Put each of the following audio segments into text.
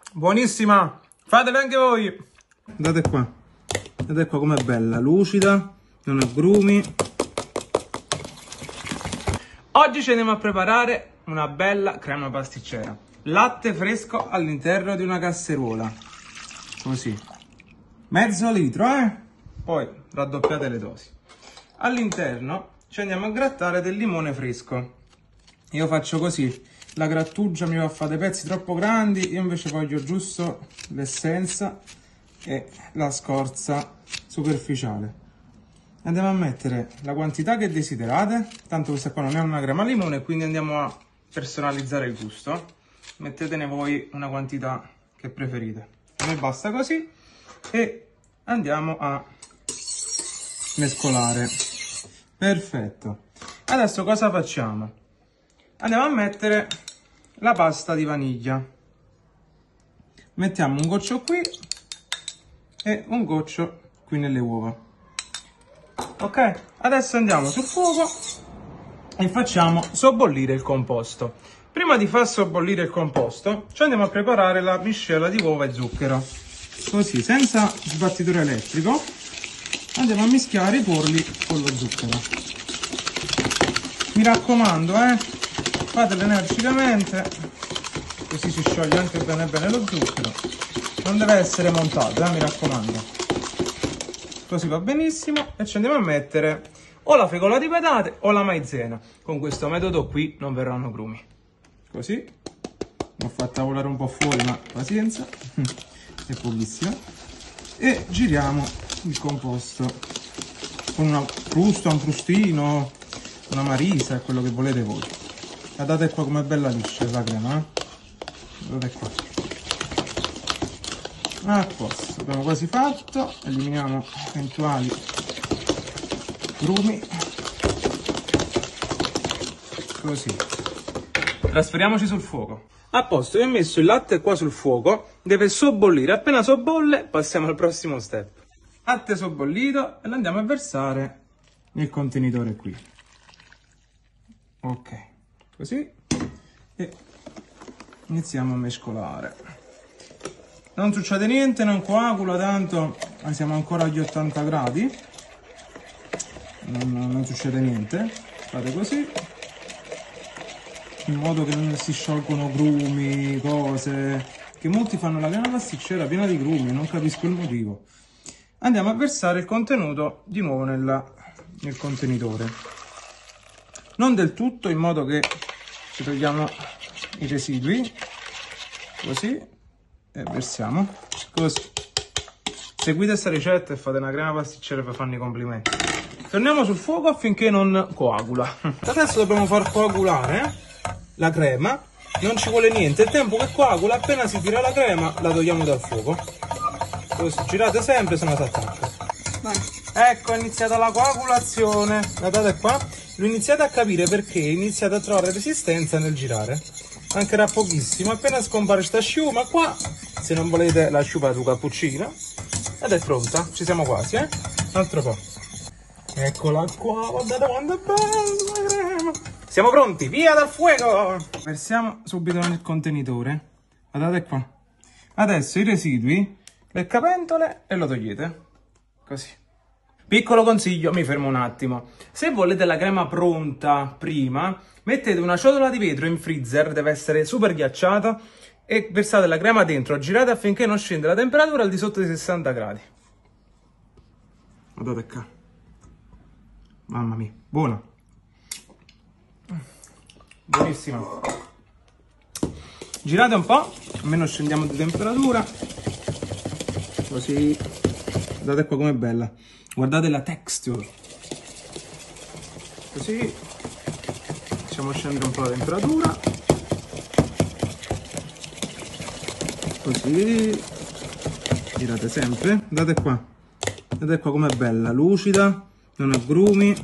Buonissima, fatele anche voi. Guardate qua com'è bella, lucida, non ha grumi. Oggi ci andiamo a preparare una bella crema pasticcera. Latte fresco all'interno di una casseruola, così, mezzo litro, poi raddoppiate le dosi. All'interno ci andiamo a grattare del limone fresco. Io faccio così, la grattugia mi va a fare dei pezzi troppo grandi, io invece voglio giusto l'essenza e la scorza superficiale. Andiamo a mettere la quantità che desiderate, tanto questa qua non è una crema al limone, quindi andiamo a personalizzare il gusto. Mettetene voi una quantità che preferite. A me basta così e andiamo a mescolare. Perfetto. Adesso cosa facciamo? Andiamo a mettere la pasta di vaniglia. Mettiamo un goccio qui e un goccio qui nelle uova. Ok? Adesso andiamo sul fuoco e facciamo sobbollire il composto. Prima di far sobbollire il composto, ci andiamo a preparare la miscela di uova e zucchero. Così, senza sbattitore elettrico, andiamo a mischiare i polli con lo zucchero. Mi raccomando, fatelo energicamente, così si scioglie anche bene lo zucchero. Non deve essere montato, mi raccomando. Così va benissimo e ci andiamo a mettere o la fecola di patate o la maizena. Con questo metodo qui non verranno grumi. Così, l'ho fatta volare un po' fuori, ma pazienza, è pochissimo. E giriamo il composto con una frusta, un frustino, una marisa, è quello che volete voi. Guardate qua com'è bella liscia la crema, guardate qua. A posto, abbiamo quasi fatto, eliminiamo eventuali grumi. Così. Trasferiamoci sul fuoco. A posto, io ho messo il latte qua sul fuoco, deve sobbollire. Appena sobbolle passiamo al prossimo step. Latte sobbollito e lo andiamo a versare nel contenitore qui. Ok, così. E iniziamo a mescolare. Non succede niente, non coagula tanto, siamo ancora agli 80 gradi. Non succede niente. Fate così, in modo che non si sciolgono grumi, cose, che molti fanno la crema pasticcera piena di grumi, non capisco il motivo. Andiamo a versare il contenuto di nuovo nel contenitore, non del tutto, in modo che ci togliamo i residui, così, e versiamo così. Seguite questa ricetta e fate una crema pasticcera per farmi i complimenti. Torniamo sul fuoco affinché non coagula. Adesso dobbiamo far coagulare la crema, non ci vuole niente, il tempo che coagula, appena si tira la crema la togliamo dal fuoco, così girate sempre, se no si attacca. Ecco, è iniziata la coagulazione, guardate qua, lo iniziate a capire perché iniziate a trovare resistenza nel girare, mancherà pochissimo, appena scompare sta sciuma qua, se non volete la sciupa su cappuccino, ed è pronta, ci siamo quasi, un altro po'. Eccola qua, guardate quanto è bella la crema. Siamo pronti, via dal fuoco! Versiamo subito nel contenitore. Guardate qua. Adesso i residui, le capentole e lo togliete. Così. Piccolo consiglio, mi fermo un attimo. Se volete la crema pronta prima, mettete una ciotola di vetro in freezer, deve essere super ghiacciata, e versate la crema dentro, girate affinché non scenda la temperatura al di sotto dei 60 gradi. Guardate qua. Mamma mia, buona. Buonissima. Girate un po', almeno scendiamo di temperatura, così. Guardate qua com'è bella, guardate la texture, così. Facciamo scendere un po' la temperatura, così. Girate sempre, guardate qua com'è bella, lucida, non ha grumi,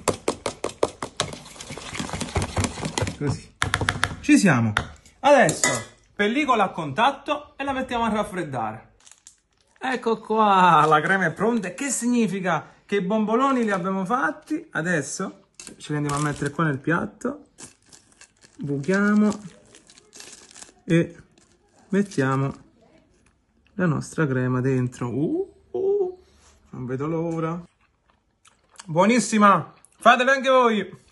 così. Ci siamo. Adesso pellicola a contatto e la mettiamo a raffreddare. Ecco qua, la crema è pronta. Che significa? Che i bomboloni li abbiamo fatti. Adesso ce li andiamo a mettere qua nel piatto, buchiamo e mettiamo la nostra crema dentro. Non vedo l'ora. Buonissima! Fatela anche voi!